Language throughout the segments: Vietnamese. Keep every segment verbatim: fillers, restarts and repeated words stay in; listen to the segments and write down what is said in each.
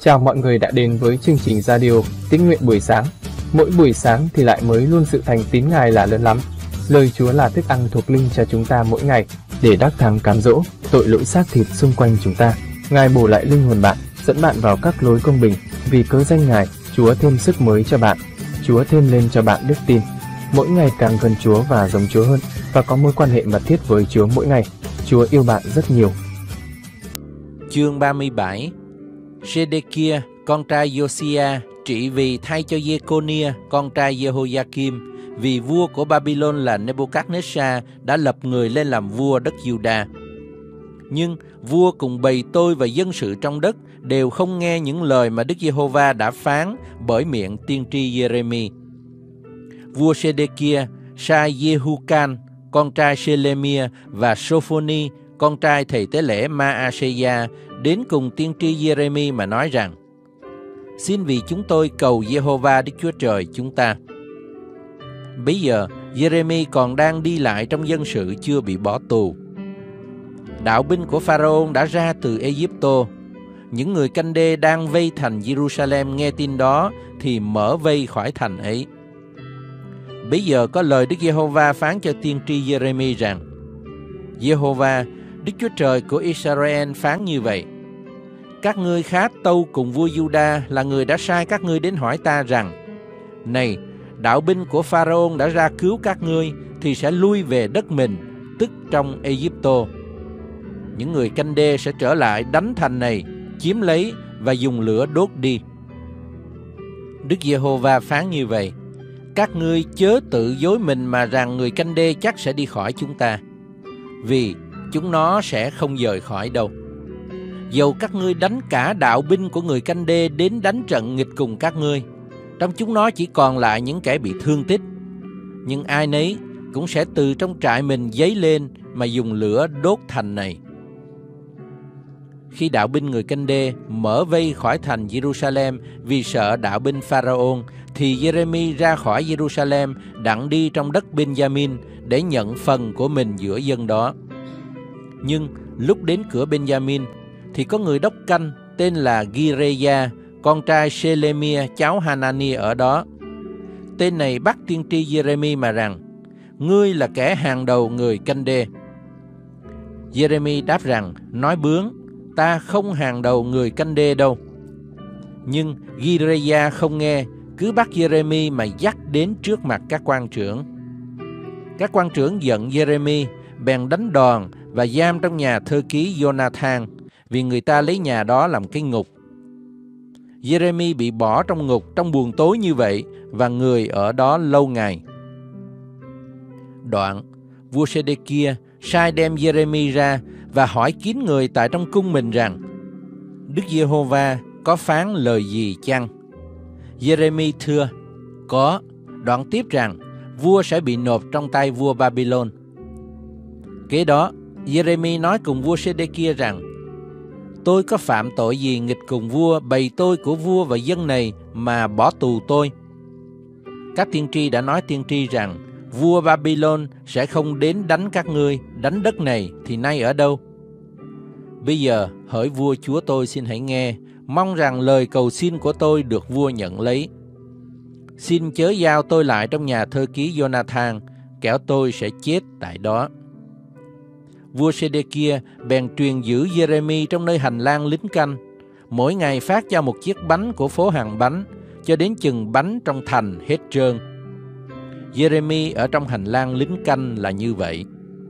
Chào mọi người đã đến với chương trình radio Tín nguyện buổi sáng. Mỗi buổi sáng thì lại mới luôn sự thành tín Ngài là lớn lắm. Lời Chúa là thức ăn thuộc linh cho chúng ta mỗi ngày, để đắc thắng cám dỗ tội lỗi xác thịt xung quanh chúng ta. Ngài bổ lại linh hồn bạn, dẫn bạn vào các lối công bình. Vì cớ danh Ngài, Chúa thêm sức mới cho bạn. Chúa thêm lên cho bạn đức tin. Mỗi ngày càng gần Chúa và giống Chúa hơn, và có mối quan hệ mật thiết với Chúa mỗi ngày. Chúa yêu bạn rất nhiều. Chương ba mươi bảy. Sê-đê-kia, con trai Giô-si-a, trị vì thay cho Giê-cô-nia, con trai Giê-hô-gia-kim, vì vua của Babylon là Nê-bô-cát-nê-sa đã lập người lên làm vua đất Giu-đa. Nhưng vua cùng bầy tôi và dân sự trong đất đều không nghe những lời mà Đức Giê-hô-va đã phán bởi miệng tiên tri Giê-rê-mi. Vua Sê-đê-kia sai Giê-hu-can, con trai Sê-lê-mia, và Sô-phô-ni, con trai thầy tế lễ Ma-a-sê-gia, đến cùng tiên tri Giê-rê-mi mà nói rằng: Xin vì chúng tôi cầu Giê-hô-va Đức Chúa Trời chúng ta. Bấy giờ Giê-rê-mi còn đang đi lại trong dân sự, chưa bị bỏ tù. Đạo binh của Pharaon đã ra từ Ê-díp-tô. Những người canh đê đang vây thành Giê-ru-sa-lem nghe tin đó thì mở vây khỏi thành ấy. Bấy giờ có lời Đức Giê-hô-va phán cho tiên tri Giê-rê-mi rằng: Giê-hô-va, Đức Chúa Trời của Israel phán như vậy: Các ngươi khá tâu cùng vua Giu-đa là người đã sai các ngươi đến hỏi ta rằng: Này, đạo binh của Pharaon đã ra cứu các ngươi thì sẽ lui về đất mình, tức trong Ê-díp-tô. Những người canh đê sẽ trở lại đánh thành này, chiếm lấy và dùng lửa đốt đi. Đức Giê-hô-va phán như vậy: Các ngươi chớ tự dối mình mà rằng người canh đê chắc sẽ đi khỏi chúng ta, vì chúng nó sẽ không dời khỏi đâu. Dầu các ngươi đánh cả đạo binh của người canh đê đến đánh trận nghịch cùng các ngươi, trong chúng nó chỉ còn lại những kẻ bị thương tích, nhưng ai nấy cũng sẽ từ trong trại mình dấy lên mà dùng lửa đốt thành này. Khi đạo binh người canh đê mở vây khỏi thành Giê-ru-sa-lem vì sợ đạo binh Pharaon, thì Giê-rê-mi ra khỏi Giê-ru-sa-lem đặng đi trong đất Ben-gia-min để nhận phần của mình giữa dân đó. Nhưng lúc đến cửa Ben-gia-min thì có người đốc canh tên là Ghi-rê-gia, con trai Sê-lê-mia, cháu Ha-na-ni ở đó. Tên này bắt tiên tri Giê-rê-mi mà rằng: Ngươi là kẻ hàng đầu người canh đê. Giê-rê-mi đáp rằng: Nói bướng, ta không hàng đầu người canh đê đâu. Nhưng Ghi-rê-gia không nghe, cứ bắt Giê-rê-mi mà dắt đến trước mặt các quan trưởng. Các quan trưởng giận Giê-rê-mi, bèn đánh đòn và giam trong nhà thơ ký Giô-na-thang, vì người ta lấy nhà đó làm cái ngục. Giê-rê-mi bị bỏ trong ngục trong buồng tối như vậy, và người ở đó lâu ngày. Đoạn, vua Sê-đê-kia sai đem Giê-rê-mi ra và hỏi kín người tại trong cung mình rằng: Đức Giê-hô-va có phán lời gì chăng? Giê-rê-mi thưa: Có. Đoạn tiếp rằng vua sẽ bị nộp trong tay vua Babylon. Kế đó, Giê-rê-mi nói cùng vua Sê-đê-kia rằng: Tôi có phạm tội gì nghịch cùng vua, bầy tôi của vua và dân này mà bỏ tù tôi? Các tiên tri đã nói tiên tri rằng vua Babylon sẽ không đến đánh các ngươi, đánh đất này thì nay ở đâu? Bây giờ hỡi vua chúa tôi, xin hãy nghe, mong rằng lời cầu xin của tôi được vua nhận lấy. Xin chớ giao tôi lại trong nhà thơ ký Giô-na-thang, kẻo tôi sẽ chết tại đó. Vua Sê-đê-kia bèn truyền giữ Giê-rê-mi trong nơi hành lang lính canh, mỗi ngày phát cho một chiếc bánh của phố hàng bánh, cho đến chừng bánh trong thành hết trơn. Giê-rê-mi ở trong hành lang lính canh là như vậy.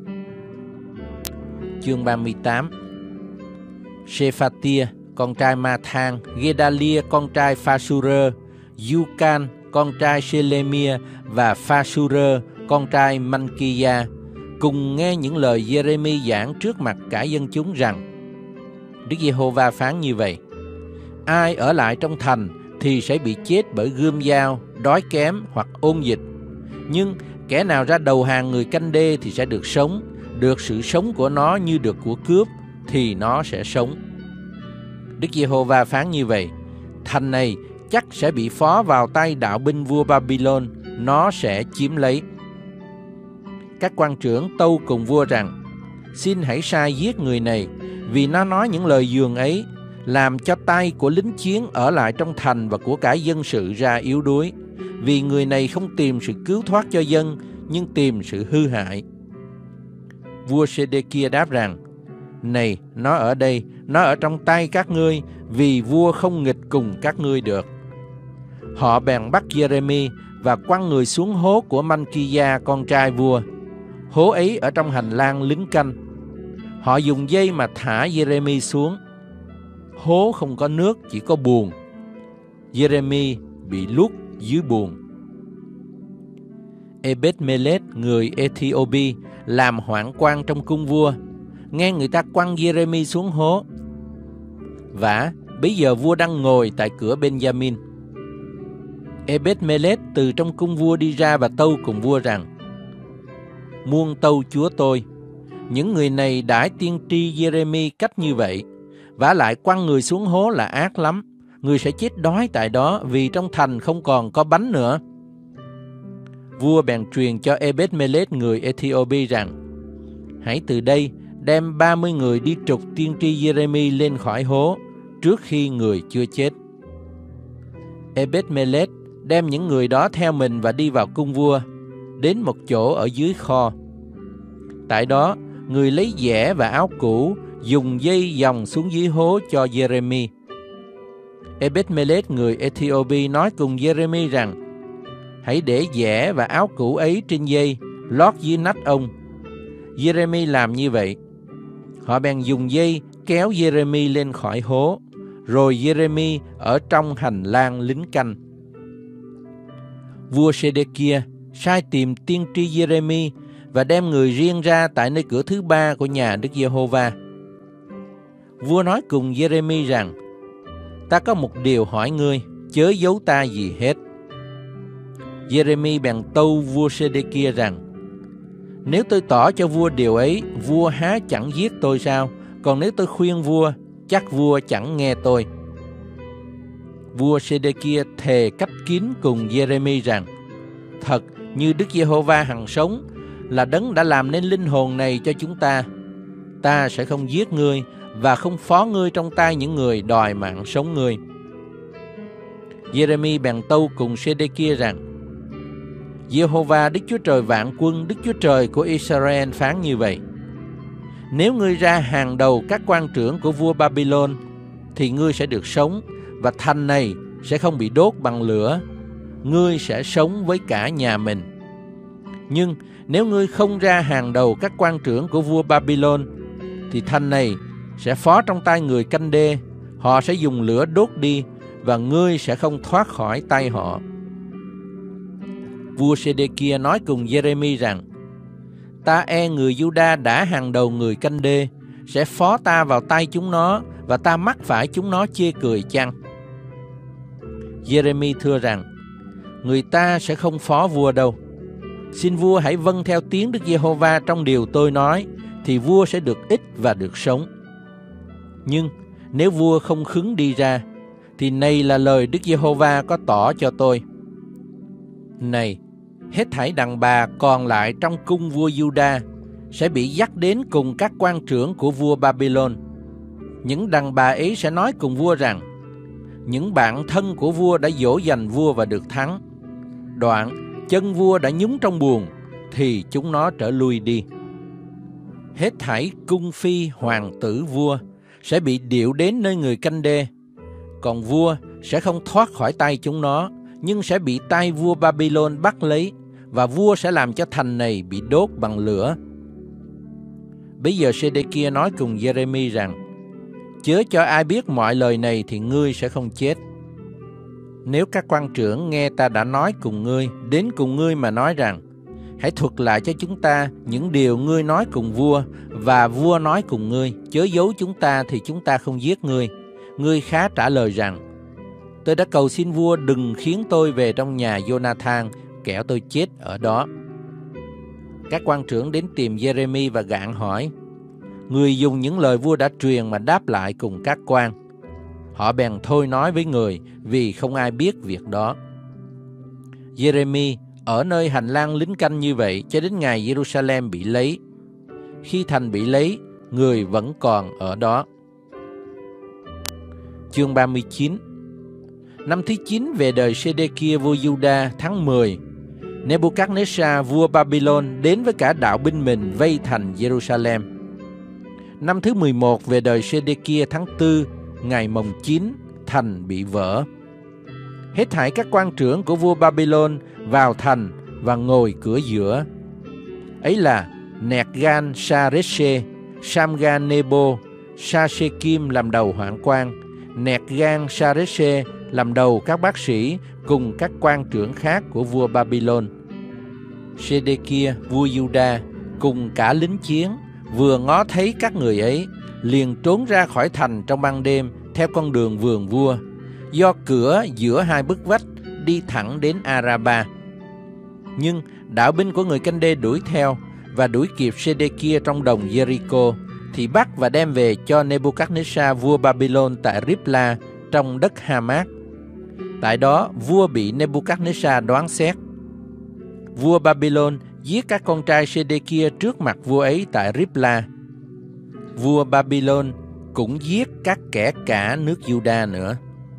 Chương ba mươi tám. Sê-pha-tia, con trai Ma-than, Gê-đa-lia, con trai Pha-su-rơ, Du-can, con trai Sê-lê-mia, và Pha-su-rơ, con trai Man-ki-ya, cùng nghe những lời Giê-rê-mi giảng trước mặt cả dân chúng rằng: Đức Giê-hô-va phán như vậy: Ai ở lại trong thành thì sẽ bị chết bởi gươm dao, đói kém hoặc ôn dịch. Nhưng kẻ nào ra đầu hàng người canh đê thì sẽ được sống, được sự sống của nó như được của cướp, thì nó sẽ sống. Đức Giê-hô-va phán như vậy: Thành này chắc sẽ bị phó vào tay đạo binh vua Babylon, nó sẽ chiếm lấy. Các quan trưởng tâu cùng vua rằng: Xin hãy sai giết người này, vì nó nói những lời dường ấy, làm cho tay của lính chiến ở lại trong thành và của cả dân sự ra yếu đuối, vì người này không tìm sự cứu thoát cho dân, nhưng tìm sự hư hại. Vua Sê-đê-kia đáp rằng: Này, nó ở đây, nó ở trong tay các ngươi, vì vua không nghịch cùng các ngươi được. Họ bèn bắt Giê-rê-mi và quăng người xuống hố của Man-ki-da con trai vua. Hố ấy ở trong hành lang lính canh. Họ dùng dây mà thả Giê-rê-mi xuống. Hố không có nước, chỉ có buồng. Giê-rê-mi bị luốt dưới buồng. Ebed-melech người Ethiopi làm hoạn quan trong cung vua, nghe người ta quăng Giê-rê-mi xuống hố. Vả, bấy giờ vua đang ngồi tại cửa Ben-gia-min. Ebed-melech từ trong cung vua đi ra và tâu cùng vua rằng: Muôn tâu chúa tôi, những người này đãi tiên tri Giê-rê-mi cách như vậy, vả lại quăng người xuống hố là ác lắm. Người sẽ chết đói tại đó, vì trong thành không còn có bánh nữa. Vua bèn truyền cho Ebed-melech người Ethiopi rằng: Hãy từ đây đem ba mươi người đi trục tiên tri Giê-rê-mi lên khỏi hố, trước khi người chưa chết. Ebed-melech đem những người đó theo mình và đi vào cung vua, đến một chỗ ở dưới kho. Tại đó, người lấy dẻ và áo cũ, dùng dây dòng xuống dưới hố cho Giê-rê-mi. Ebed-melech người Ethiopi nói cùng Giê-rê-mi rằng: Hãy để dẻ và áo cũ ấy trên dây, lót dưới nách ông. Giê-rê-mi làm như vậy. Họ bèn dùng dây kéo Giê-rê-mi lên khỏi hố, rồi Giê-rê-mi ở trong hành lang lính canh. Vua Sê-đê-kia sai tìm tiên tri Giê-rê-mi và đem người riêng ra tại nơi cửa thứ ba của nhà Đức Giê-hô-va. Vua nói cùng Giê-rê-mi rằng: Ta có một điều hỏi ngươi, chớ giấu ta gì hết. Giê-rê-mi bèn tâu vua Sê-đê-kia rằng: Nếu tôi tỏ cho vua điều ấy, vua há chẳng giết tôi sao? Còn nếu tôi khuyên vua, chắc vua chẳng nghe tôi. Vua Sê-đê-kia thề cách kín cùng Giê-rê-mi rằng: Thật như Đức Giê-hô-va hằng sống, là đấng đã làm nên linh hồn này cho chúng ta, ta sẽ không giết ngươi và không phó ngươi trong tay những người đòi mạng sống ngươi. Giê-rê-mi bèn tâu cùng Sê-đê-kia rằng: Giê-hô-va Đức Chúa Trời vạn quân, Đức Chúa Trời của Israel phán như vậy: Nếu ngươi ra hàng đầu các quan trưởng của vua Babylon, thì ngươi sẽ được sống, và thành này sẽ không bị đốt bằng lửa. Ngươi sẽ sống với cả nhà mình. Nhưng nếu ngươi không ra hàng đầu các quan trưởng của vua Babylon, thì thành này sẽ phó trong tay người canh đê. Họ sẽ dùng lửa đốt đi, và ngươi sẽ không thoát khỏi tay họ. Vua Sê-đê-kia nói cùng Giê-rê-mi rằng: Ta e người Giu-đa đã hàng đầu người canh đê, sẽ phó ta vào tay chúng nó, và ta mắc phải chúng nó chê cười chăng? Giê-rê-mi thưa rằng: Người ta sẽ không phó vua đâu. Xin vua hãy vâng theo tiếng Đức Giê-hô-va trong điều tôi nói, thì vua sẽ được ích và được sống. Nhưng nếu vua không khứng đi ra, thì này là lời Đức Giê-hô-va có tỏ cho tôi. Này, hết thảy đàn bà còn lại trong cung vua Giu-đa sẽ bị dắt đến cùng các quan trưởng của vua Babylon. Những đàn bà ấy sẽ nói cùng vua rằng: Những bạn thân của vua đã dỗ dành vua và được thắng. Đoạn chân vua đã nhúng trong buồng, thì chúng nó trở lui đi. Hết thảy cung phi hoàng tử vua sẽ bị điệu đến nơi người canh đê. Còn vua sẽ không thoát khỏi tay chúng nó, nhưng sẽ bị tay vua Babylon bắt lấy, và vua sẽ làm cho thành này bị đốt bằng lửa. Bây giờ Sê-đê-kia nói cùng Giê-rê-mi rằng: Chớ cho ai biết mọi lời này, thì ngươi sẽ không chết. Nếu các quan trưởng nghe ta đã nói cùng ngươi, đến cùng ngươi mà nói rằng: Hãy thuật lại cho chúng ta những điều ngươi nói cùng vua, và vua nói cùng ngươi, chớ giấu chúng ta, thì chúng ta không giết ngươi. Ngươi khá trả lời rằng: Tôi đã cầu xin vua đừng khiến tôi về trong nhà Jonathan, kẻo tôi chết ở đó. Các quan trưởng đến tìm Giê-rê-mi và gạn hỏi. Người dùng những lời vua đã truyền mà đáp lại cùng các quan. Họ bèn thôi nói với người, vì không ai biết việc đó. Giê-rê-mi ở nơi hành lang lính canh như vậy cho đến ngày Jerusalem bị lấy. Khi thành bị lấy, người vẫn còn ở đó. chương ba mươi chín. Năm thứ chín về đời Sê-đê-kia vua Giu-đa, tháng mười, Nê-bu-cát-nê-sa vua Babylon đến với cả đạo binh mình vây thành Giê-ru-sa-lem. Năm thứ mười một về đời Sê-đê-kia, tháng tư, ngày mồng chín, thành bị vỡ. Hết thảy các quan trưởng của vua Babylon vào thành và ngồi cửa giữa. Ấy là Nẹt-gan-sa-rết-sê, Sam-ga-nê-bô, Sa-sê-kim làm đầu hoạn quan, Nẹt-gan-sa-rết-sê làm đầu các bác sĩ cùng các quan trưởng khác của vua Babylon. Sê-đê-kia vua Giu-đa cùng cả lính chiến vừa ngó thấy các người ấy, liền trốn ra khỏi thành trong ban đêm theo con đường vườn vua, do cửa giữa hai bức vách đi thẳng đến Araba. Nhưng đạo binh của người Canh Đê đuổi theo và đuổi kịp Sê-đê-kia trong đồng Jericho, thì bắt và đem về cho Nê-bu-cát-nê-sa vua Babylon tại Ripla trong đất Ha-mát. Tại đó vua bị Nê-bu-cát-nê-sa đoán xét. Vua Babylon giết các con trai Sê-đê-kia trước mặt vua ấy tại Ripla. Vua Babylon cũng giết các kẻ cả nước Giu-đa nữa.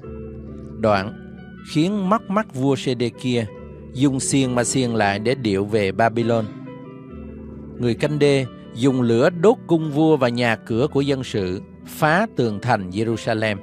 Đoạn khiến móc mắt vua Sê-đê-kia, dùng xiềng mà xiềng lại để điệu về Babylon. Người Canh Đê dùng lửa đốt cung vua và nhà cửa của dân sự, phá tường thành Giê-ru-sa-lem.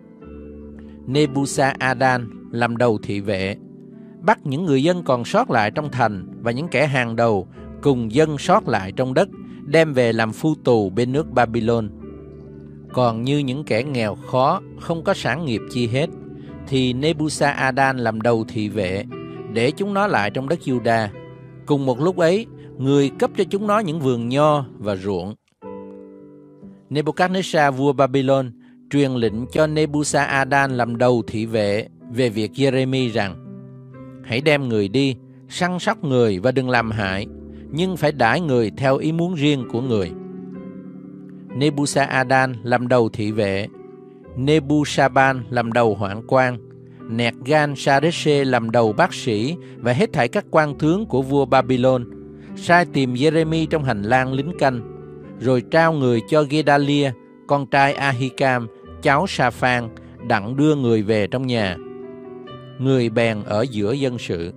Nê-bu-sa-a-đan làm đầu thị vệ, bắt những người dân còn sót lại trong thành và những kẻ hàng đầu cùng dân sót lại trong đất, đem về làm phu tù bên nước Babylon. Còn như những kẻ nghèo khó, không có sản nghiệp chi hết, thì Nê-bu-sa-a-đan làm đầu thị vệ, để chúng nó lại trong đất Giu-đa. Cùng một lúc ấy, người cấp cho chúng nó những vườn nho và ruộng. Nê-bu-cát-nê-sa vua Babylon truyền lệnh cho Nê-bu-sa-a-đan làm đầu thị vệ về việc Giê-rê-mi rằng: hãy đem người đi, săn sóc người và đừng làm hại, nhưng phải đãi người theo ý muốn riêng của người. Nê-bu-sa-a-đan làm đầu thị vệ, Nê-bu-sa-ban làm đầu hoạn quan, Nẹt-gan-sa-rết-sê làm đầu bác sĩ và hết thảy các quan tướng của vua Babylon, sai tìm Giê-rê-mi trong hành lang lính canh, rồi trao người cho Gê-đa-lia, con trai A-hi-cam, cháu Sa-phan, đặng đưa người về trong nhà. Người bèn ở giữa dân sự.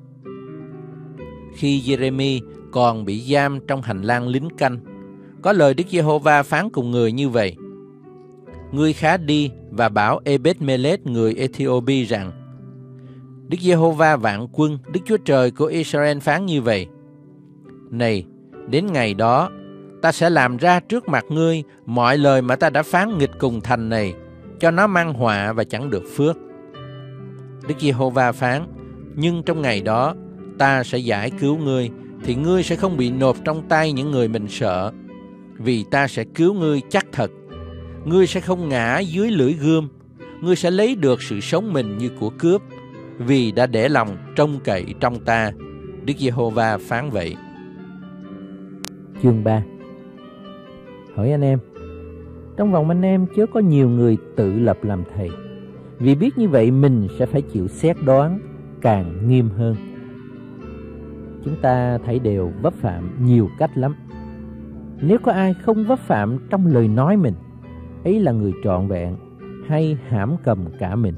Khi Giê-rê-mi còn bị giam trong hành lang lính canh, có lời Đức Giê-hô-va phán cùng người như vậy: ngươi khá đi và bảo Ê-bết-mê-lết người Ê-thi-ô-bi rằng: Đức Giê-hô-va vạn quân, Đức Chúa Trời của Israel phán như vậy: này, đến ngày đó, ta sẽ làm ra trước mặt ngươi mọi lời mà ta đã phán nghịch cùng thành này, cho nó mang họa và chẳng được phước. Đức Giê-hô-va phán: nhưng trong ngày đó, ta sẽ giải cứu ngươi, thì ngươi sẽ không bị nộp trong tay những người mình sợ, vì ta sẽ cứu ngươi chắc thật. Ngươi sẽ không ngã dưới lưỡi gươm, ngươi sẽ lấy được sự sống mình như của cướp, vì đã để lòng trông cậy trong ta. Đức Giê-hô-va phán vậy. Chương ba. Hỏi anh em: trong vòng anh em chớ có nhiều người tự lập làm thầy, vì biết như vậy mình sẽ phải chịu xét đoán càng nghiêm hơn. Chúng ta thấy đều vấp phạm nhiều cách lắm. Nếu có ai không vấp phạm trong lời nói mình, ấy là người trọn vẹn hay hãm cầm cả mình.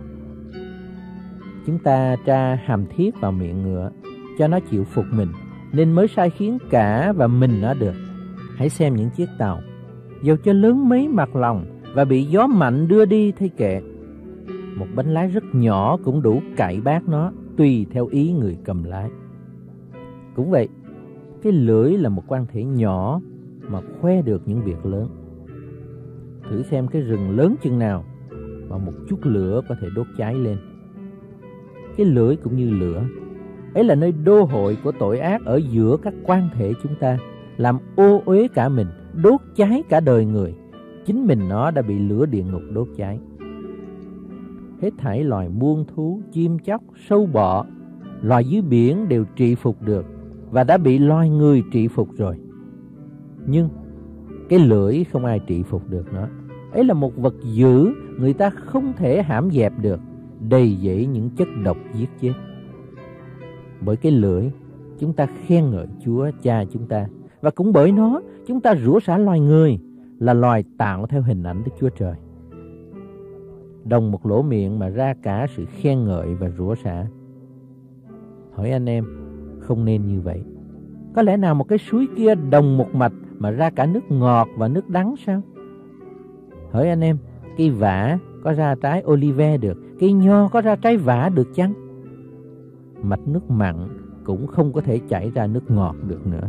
Chúng ta tra hàm thiết vào miệng ngựa cho nó chịu phục mình, nên mới sai khiến cả và mình nó được. Hãy xem những chiếc tàu, dầu cho lớn mấy mặt lòng và bị gió mạnh đưa đi thay kệ, một bánh lái rất nhỏ cũng đủ cạy bác nó, tùy theo ý người cầm lái. Cũng vậy, cái lưỡi là một quan thể nhỏ mà khoe được những việc lớn. Thử xem cái rừng lớn chừng nào mà một chút lửa có thể đốt cháy lên. Cái lưỡi cũng như lửa, ấy là nơi đô hội của tội ác ở giữa các quan thể chúng ta, làm ô uế cả mình, đốt cháy cả đời người. Chính mình nó đã bị lửa địa ngục đốt cháy. Hết thảy loài muôn thú, chim chóc, sâu bọ, loài dưới biển đều trị phục được và đã bị loài người trị phục rồi. Nhưng cái lưỡi không ai trị phục được nó. Ấy là một vật dữ, người ta không thể hãm dẹp được, đầy dẫy những chất độc giết chết. Bởi cái lưỡi, chúng ta khen ngợi Chúa Cha chúng ta, và cũng bởi nó, chúng ta rủa xả loài người, là loài tạo theo hình ảnh Đức Chúa Trời. đồng một lỗ miệng mà ra cả sự khen ngợi và rủa xả. Hỏi anh em, không nên như vậy. Có lẽ nào một cái suối kia đồng một mạch mà ra cả nước ngọt và nước đắng sao? Hỏi anh em, cây vả có ra trái olive được, cây nho có ra trái vả được chăng? Mạch nước mặn cũng không có thể chảy ra nước ngọt được nữa.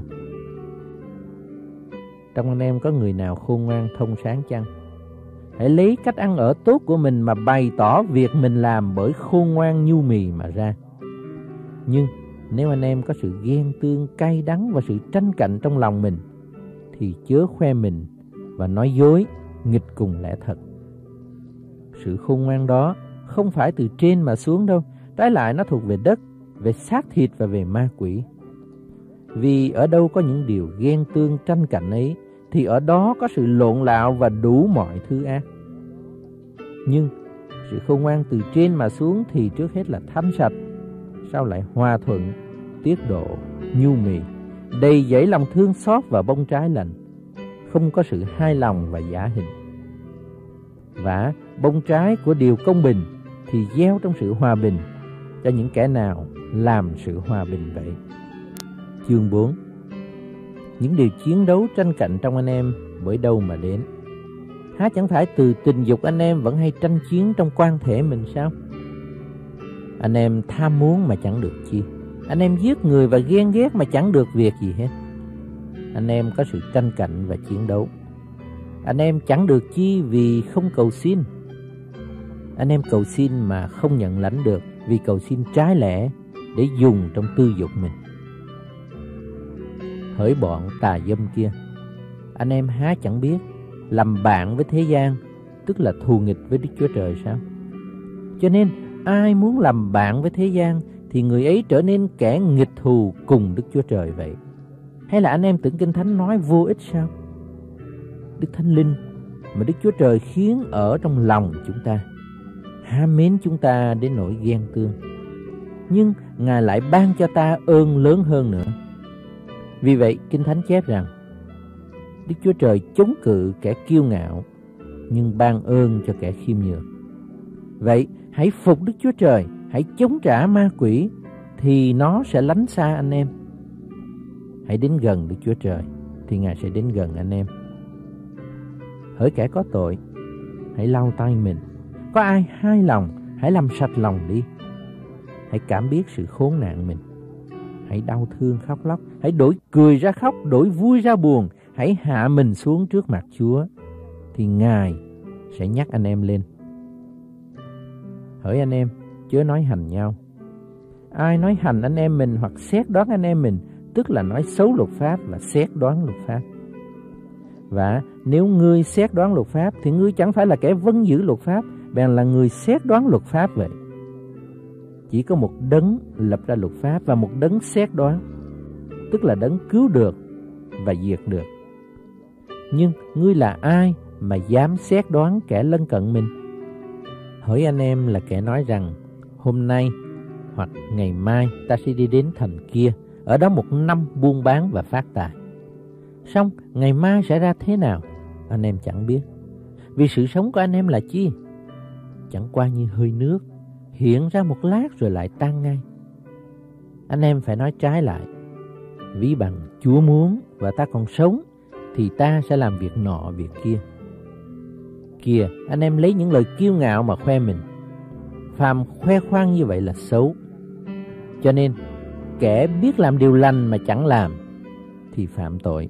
Trong anh em có người nào khôn ngoan thông sáng chăng? Hãy lấy cách ăn ở tốt của mình mà bày tỏ việc mình làm bởi khôn ngoan nhu mì mà ra. Nhưng nếu anh em có sự ghen tương cay đắng và sự tranh cạnh trong lòng mình, thì chớ khoe mình và nói dối nghịch cùng lẽ thật. Sự khôn ngoan đó không phải từ trên mà xuống đâu, trái lại nó thuộc về đất, về xác thịt và về ma quỷ. Vì ở đâu có những điều ghen tương tranh cạnh ấy, thì ở đó có sự lộn lạo và đủ mọi thứ ác. Nhưng sự khôn ngoan từ trên mà xuống thì trước hết là thanh sạch, sau lại hòa thuận, tiết độ, nhu mì, đầy dẫy lòng thương xót và bông trái lành, không có sự hài lòng và giả hình. Và bông trái của điều công bình thì gieo trong sự hòa bình cho những kẻ nào làm sự hòa bình vậy. Chương bốn. Những điều chiến đấu tranh cạnh trong anh em bởi đâu mà đến? Há chẳng phải từ tình dục anh em vẫn hay tranh chiến trong quan thể mình sao? Anh em tham muốn mà chẳng được chi. Anh em giết người và ghen ghét mà chẳng được việc gì hết. Anh em có sự tranh cạnh và chiến đấu. Anh em chẳng được chi vì không cầu xin. Anh em cầu xin mà không nhận lãnh được vì cầu xin trái lẽ để dùng trong tư dục mình. Hỡi bọn tà dâm kia, anh em há chẳng biết làm bạn với thế gian tức là thù nghịch với Đức Chúa Trời sao? Cho nên ai muốn làm bạn với thế gian thì người ấy trở nên kẻ nghịch thù cùng Đức Chúa Trời vậy. Hay là anh em tưởng Kinh Thánh nói vô ích sao? Đức Thánh Linh mà Đức Chúa Trời khiến ở trong lòng chúng ta ham mến chúng ta đến nỗi ghen tương, nhưng Ngài lại ban cho ta ơn lớn hơn nữa. Vì vậy Kinh Thánh chép rằng Đức Chúa Trời chống cự kẻ kiêu ngạo, nhưng ban ơn cho kẻ khiêm nhường. Vậy hãy phục Đức Chúa Trời, hãy chống trả ma quỷ, thì nó sẽ lánh xa anh em. Hãy đến gần Đức Chúa Trời, thì Ngài sẽ đến gần anh em. Hỡi kẻ có tội, hãy lau tay mình. Có ai hai lòng, hãy làm sạch lòng đi. Hãy cảm biết sự khốn nạn mình. Hãy đau thương khóc lóc, hãy đổi cười ra khóc, đổi vui ra buồn. Hãy hạ mình xuống trước mặt Chúa, thì Ngài sẽ nhắc anh em lên. Hỡi anh em, chớ nói hành nhau. Ai nói hành anh em mình hoặc xét đoán anh em mình, tức là nói xấu luật pháp và xét đoán luật pháp. Và nếu ngươi xét đoán luật pháp, thì ngươi chẳng phải là kẻ vâng giữ luật pháp, bèn là người xét đoán luật pháp vậy. Chỉ có một đấng lập ra luật pháp và một đấng xét đoán, tức là đấng cứu được và diệt được. Nhưng ngươi là ai mà dám xét đoán kẻ lân cận mình? Hỡi anh em là kẻ nói rằng hôm nay hoặc ngày mai ta sẽ đi đến thành kia, ở đó một năm buôn bán và phát tài. Xong ngày mai sẽ ra thế nào, anh em chẳng biết. Vì sự sống của anh em là chi? Chẳng qua như hơi nước, hiện ra một lát rồi lại tan ngay. Anh em phải nói trái lại. Ví bằng Chúa muốn và ta còn sống, thì ta sẽ làm việc nọ việc kia. Kìa, anh em lấy những lời kiêu ngạo mà khoe mình. Phàm khoe khoang như vậy là xấu. Cho nên kẻ biết làm điều lành mà chẳng làm thì phạm tội.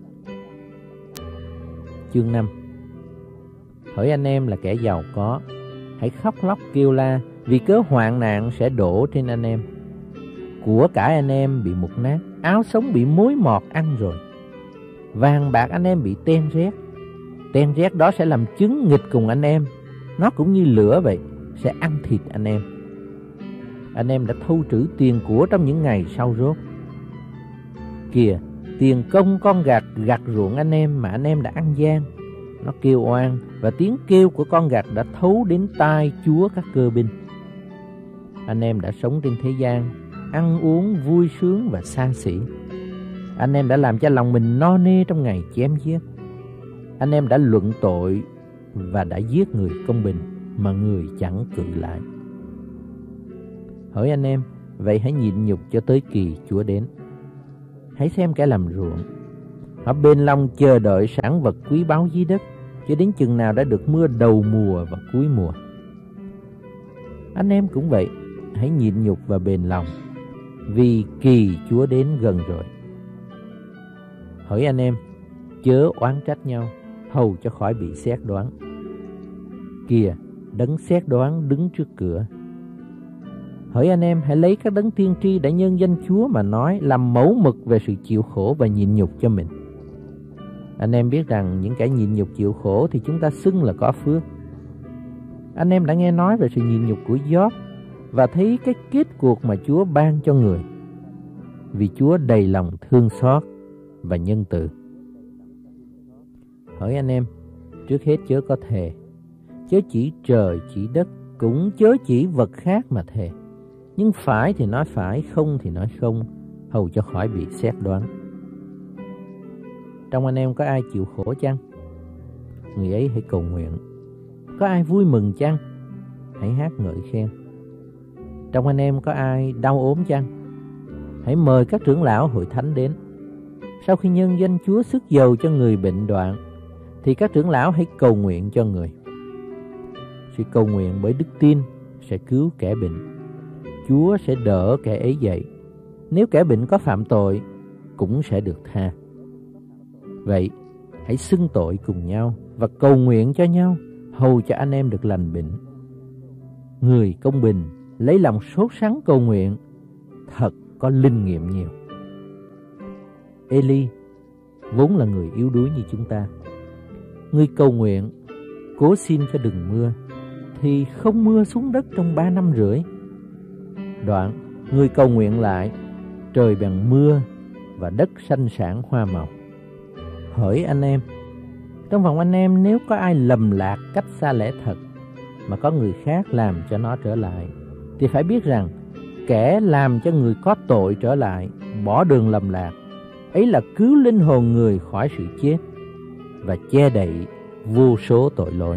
Chương năm. Hỡi anh em là kẻ giàu có, hãy khóc lóc kêu la, vì cớ hoạn nạn sẽ đổ trên anh em. Của cải anh em bị mục nát, áo sống bị mối mọt ăn rồi. Vàng bạc anh em bị ten rét. Ten rét đó sẽ làm chứng nghịch cùng anh em. Nó cũng như lửa vậy, sẽ ăn thịt anh em. Anh em đã thu trữ tiền của trong những ngày sau rốt. Kìa, tiền công con gạt gặt ruộng anh em mà anh em đã ăn gian. Nó kêu oan, và tiếng kêu của con gặt đã thấu đến tai Chúa các cơ binh. Anh em đã sống trên thế gian, ăn uống vui sướng và xa xỉ. Anh em đã làm cho lòng mình no nê trong ngày chém giết. Anh em đã luận tội và đã giết người công bình. mà người chẳng cự lại. Hỡi anh em, vậy hãy nhịn nhục cho tới kỳ Chúa đến. Hãy xem kẻ làm ruộng, họ bền lòng chờ đợi sản vật quý báu dưới đất, cho đến chừng nào đã được mưa đầu mùa và cuối mùa. Anh em cũng vậy, hãy nhịn nhục và bền lòng, vì kỳ Chúa đến gần rồi. Hỡi anh em, chớ oán trách nhau, hầu cho khỏi bị xét đoán. Kìa, đấng xét đoán đứng trước cửa. Hỡi anh em, hãy lấy các đấng tiên tri đã nhân danh Chúa mà nói, làm mẫu mực về sự chịu khổ và nhịn nhục cho mình. Anh em biết rằng những kẻ nhịn nhục chịu khổ thì chúng ta xưng là có phước. Anh em đã nghe nói về sự nhịn nhục của Gióp và thấy cái kết cuộc mà Chúa ban cho người, vì Chúa đầy lòng thương xót và nhân từ. Hỡi anh em, trước hết chớ có thề, chớ chỉ trời chỉ đất, cũng chớ chỉ vật khác mà thề. Nhưng phải thì nói phải, không thì nói không, hầu cho khỏi bị xét đoán. Trong anh em có ai chịu khổ chăng? Người ấy hãy cầu nguyện. Có ai vui mừng chăng? Hãy hát ngợi khen. Trong anh em có ai đau ốm chăng? Hãy mời các trưởng lão hội thánh đến. Sau khi nhân danh Chúa sức dầu cho người bệnh đoạn, thì các trưởng lão hãy cầu nguyện cho người. Sự cầu nguyện bởi đức tin sẽ cứu kẻ bệnh. Chúa sẽ đỡ kẻ ấy dậy. Nếu kẻ bệnh có phạm tội, cũng sẽ được tha. Vậy, hãy xưng tội cùng nhau và cầu nguyện cho nhau, hầu cho anh em được lành bệnh. Người công bình lấy lòng sốt sắng cầu nguyện, thật có linh nghiệm nhiều. Eli vốn là người yếu đuối như chúng ta. Người cầu nguyện, cố xin cho đừng mưa, thì không mưa xuống đất trong ba năm rưỡi. Đoạn, người cầu nguyện lại, trời bèn mưa và đất sanh sản hoa màu. Hỡi anh em, trong vòng anh em nếu có ai lầm lạc cách xa lẽ thật, mà có người khác làm cho nó trở lại, thì phải biết rằng kẻ làm cho người có tội trở lại, bỏ đường lầm lạc, ấy là cứu linh hồn người khỏi sự chết và che đậy vô số tội lỗi.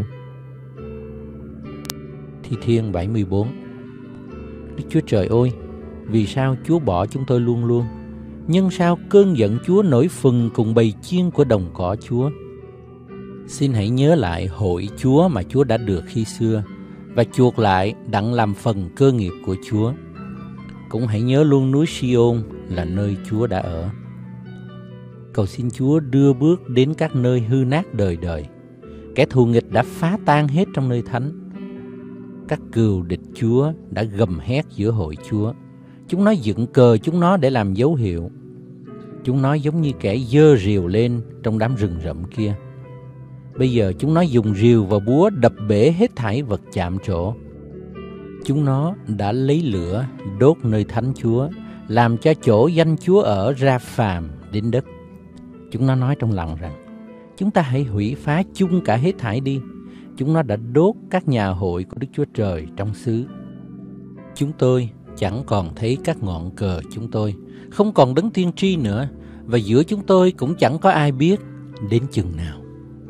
Thi Thiên bảy mươi bốn. Đức Chúa Trời ơi, vì sao Chúa bỏ chúng tôi luôn luôn? Nhưng sao cơn giận Chúa nổi phừng cùng bầy chiên của đồng cỏ Chúa? Xin hãy nhớ lại hội Chúa mà Chúa đã được khi xưa, và chuộc lại đặng làm phần cơ nghiệp của Chúa. Cũng hãy nhớ luôn núi Siôn là nơi Chúa đã ở. Cầu xin Chúa đưa bước đến các nơi hư nát đời đời. Kẻ thù nghịch đã phá tan hết trong nơi thánh. Các cừu địch Chúa đã gầm hét giữa hội Chúa. Chúng nó dựng cờ chúng nó để làm dấu hiệu. Chúng nó giống như kẻ giơ rìu lên trong đám rừng rậm kia. Bây giờ chúng nó dùng rìu và búa đập bể hết thảy vật chạm trổ. Chúng nó đã lấy lửa đốt nơi thánh Chúa, làm cho chỗ danh Chúa ở ra phàm đến đất. Chúng nó nói trong lòng rằng, chúng ta hãy hủy phá chung cả hết thảy đi. Chúng nó đã đốt các nhà hội của Đức Chúa Trời trong xứ. Chúng tôi chẳng còn thấy các ngọn cờ chúng tôi, không còn đấng tiên tri nữa, và giữa chúng tôi cũng chẳng có ai biết đến chừng nào.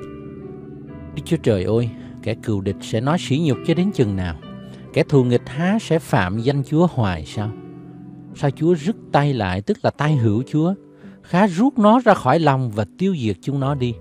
Đức Chúa Trời ơi, kẻ cừu địch sẽ nói sỉ nhục cho đến chừng nào? Kẻ thù nghịch há sẽ phạm danh Chúa hoài sao? Sao Chúa rứt tay lại, tức là tay hữu Chúa, khá rút nó ra khỏi lòng và tiêu diệt chúng nó đi.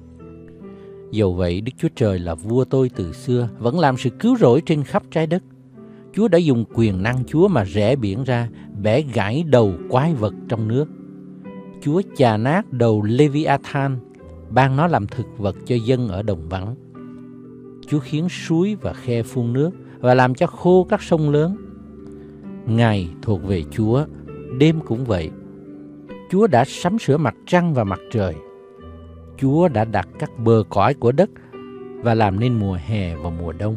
Dầu vậy, Đức Chúa Trời là vua tôi từ xưa, vẫn làm sự cứu rỗi trên khắp trái đất. Chúa đã dùng quyền năng Chúa mà rẽ biển ra, bẻ gãy đầu quái vật trong nước. Chúa chà nát đầu Leviathan, ban nó làm thực vật cho dân ở đồng vắng. Chúa khiến suối và khe phun nước và làm cho khô các sông lớn. Ngày thuộc về Chúa, đêm cũng vậy. Chúa đã sắm sửa mặt trăng và mặt trời. Chúa đã đặt các bờ cõi của đất và làm nên mùa hè và mùa đông.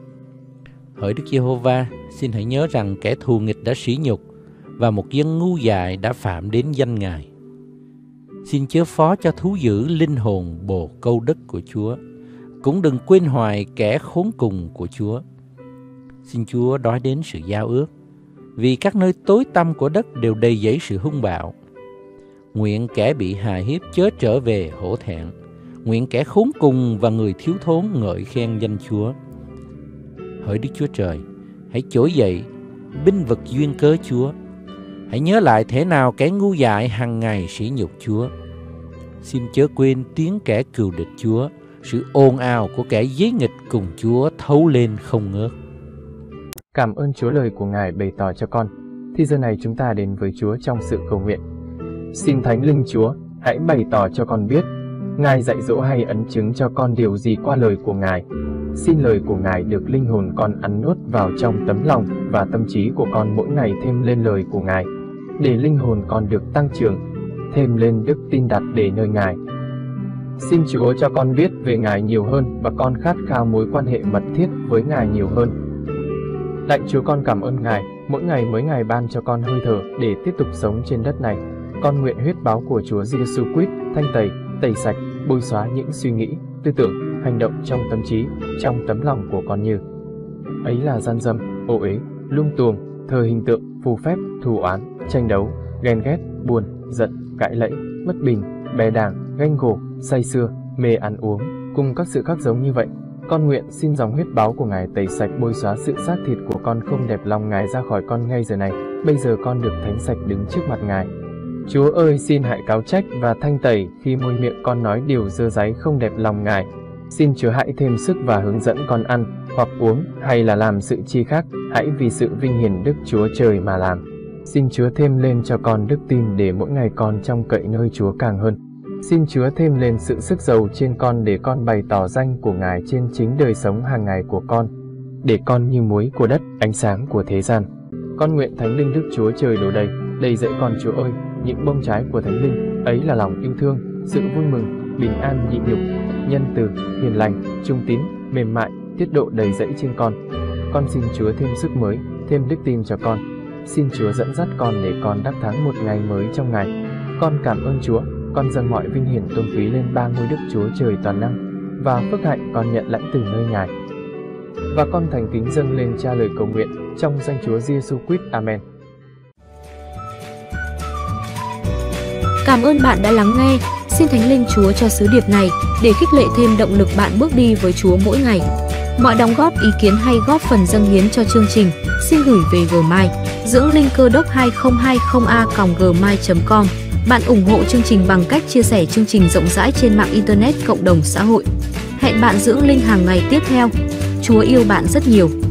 Hỡi Đức Giê-hô-va, xin hãy nhớ rằng kẻ thù nghịch đã sỉ nhục và một dân ngu dại đã phạm đến danh Ngài. Xin chớ phó cho thú dữ linh hồn bồ câu đất của Chúa, cũng đừng quên hoài kẻ khốn cùng của Chúa. Xin Chúa đói đến sự giao ước, vì các nơi tối tăm của đất đều đầy dẫy sự hung bạo. Nguyện kẻ bị hà hiếp chớ trở về hổ thẹn, nguyện kẻ khốn cùng và người thiếu thốn ngợi khen danh Chúa. hỡi Đức Chúa Trời, hãy trỗi dậy, binh vực duyên cớ Chúa. Hãy nhớ lại thế nào kẻ ngu dại hằng ngày sỉ nhục Chúa. Xin chớ quên tiếng kẻ cừu địch Chúa, sự ồn ào của kẻ giấy nghịch cùng Chúa thấu lên không ngớt. Cảm ơn Chúa lời của Ngài bày tỏ cho con. Thì giờ này chúng ta đến với Chúa trong sự cầu nguyện. Xin Thánh Linh Chúa, hãy bày tỏ cho con biết, Ngài dạy dỗ hay ấn chứng cho con điều gì qua lời của Ngài. Xin lời của Ngài được linh hồn con ăn nuốt vào trong tấm lòng và tâm trí của con mỗi ngày thêm lên lời của Ngài, để linh hồn con được tăng trưởng, thêm lên đức tin đặt để nơi Ngài. Xin Chúa cho con biết về Ngài nhiều hơn và con khát khao mối quan hệ mật thiết với Ngài nhiều hơn. Lạy Chúa, con cảm ơn Ngài, mỗi ngày mới Ngài ban cho con hơi thở để tiếp tục sống trên đất này. Con nguyện huyết báo của Chúa Giêsu Christ thanh tẩy, tẩy sạch, bôi xóa những suy nghĩ, tư tưởng, hành động trong tâm trí, trong tấm lòng của con như ấy là gian dâm, ô uế, lung tuồng, thờ hình tượng, phù phép, thù oán, tranh đấu, ghen ghét, buồn, giận, cãi lẫy, bất bình, bè đảng, ganh gổ, say sưa, mê ăn uống, cùng các sự khác giống như vậy. Con nguyện xin dòng huyết báo của Ngài tẩy sạch, bôi xóa sự xác thịt của con không đẹp lòng Ngài ra khỏi con ngay giờ này. Bây giờ con được thánh sạch đứng trước mặt Ngài. Chúa ơi, xin hãy cáo trách và thanh tẩy khi môi miệng con nói điều dơ dáy không đẹp lòng Ngài. Xin Chúa hãy thêm sức và hướng dẫn con ăn, hoặc uống, hay là làm sự chi khác, hãy vì sự vinh hiển Đức Chúa Trời mà làm. Xin Chúa thêm lên cho con đức tin để mỗi ngày con trông cậy nơi Chúa càng hơn. Xin Chúa thêm lên sự sức giàu trên con để con bày tỏ danh của Ngài trên chính đời sống hàng ngày của con, để con như muối của đất, ánh sáng của thế gian. Con nguyện Thánh Linh Đức Chúa Trời đổ đầy, đầy dẫy con Chúa ơi, những bông trái của Thánh Linh, ấy là lòng yêu thương, sự vui mừng, bình an nhịn nhục, nhân từ, hiền lành, trung tín, mềm mại, tiết độ đầy dẫy trên con. Con xin Chúa thêm sức mới, thêm đức tin cho con. Xin Chúa dẫn dắt con để con đắc thắng một ngày mới trong Ngài. Con cảm ơn Chúa, con dâng mọi vinh hiển tôn quý lên ba ngôi Đức Chúa Trời toàn năng, và phước hạnh con nhận lãnh từ nơi Ngài. Và con thành kính dâng lên Cha lời cầu nguyện trong danh Chúa Giêsu Christ. Amen. Cảm ơn bạn đã lắng nghe. Xin Thánh Linh Chúa cho sứ điệp này để khích lệ thêm động lực bạn bước đi với Chúa mỗi ngày. Mọi đóng góp, ý kiến hay góp phần dâng hiến cho chương trình xin gửi về gmail dưỡng linh cơ đốc hai không hai không a còng gmail chấm com. Bạn ủng hộ chương trình bằng cách chia sẻ chương trình rộng rãi trên mạng Internet, cộng đồng xã hội. Hẹn bạn dưỡng linh hàng ngày tiếp theo. Chúa yêu bạn rất nhiều.